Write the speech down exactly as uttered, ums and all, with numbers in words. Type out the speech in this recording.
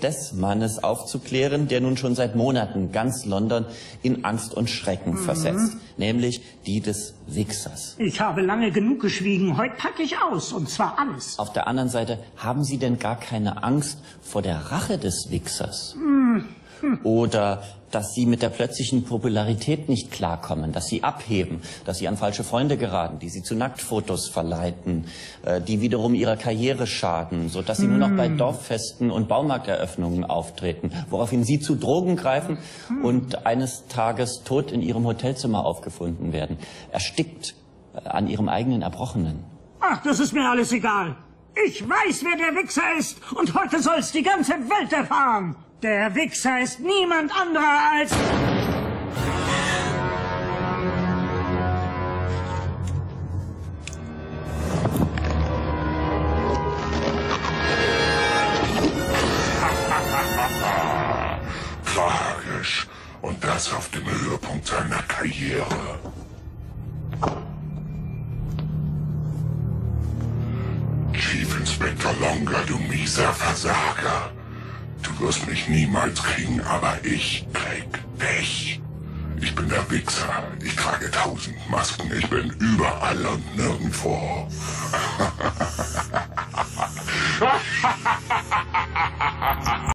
des Mannes aufzuklären, der nun schon seit Monaten ganz London in Angst und Schrecken mhm. versetzt, nämlich die des Wixxers. Ich habe lange genug geschwiegen, heute packe ich aus, und zwar alles. Auf der anderen Seite, haben Sie denn gar keine Angst vor der Rache des Wixxers? Mhm. Hm. Oder dass Sie mit der plötzlichen Popularität nicht klarkommen, dass Sie abheben, dass Sie an falsche Freunde geraten, die Sie zu Nacktfotos verleiten, äh, die wiederum Ihrer Karriere schaden, sodass Sie hm. nur noch bei Dorffesten und Baumarkteröffnungen auftreten, woraufhin Sie zu Drogen greifen hm. und eines Tages tot in Ihrem Hotelzimmer aufgefunden werden, erstickt äh, an Ihrem eigenen Erbrochenen. Ach, das ist mir alles egal. Ich weiß, wer der Wixxer ist, und heute soll's die ganze Welt erfahren. Der Wixxer ist niemand anderer als... Tragisch. Und das auf dem Höhepunkt seiner Karriere. Chief Inspector Longer, du mieser Versager. Du wirst mich niemals kriegen, aber ich krieg dich. Ich bin der Wixxer. Ich trage tausend Masken. Ich bin überall und nirgendwo.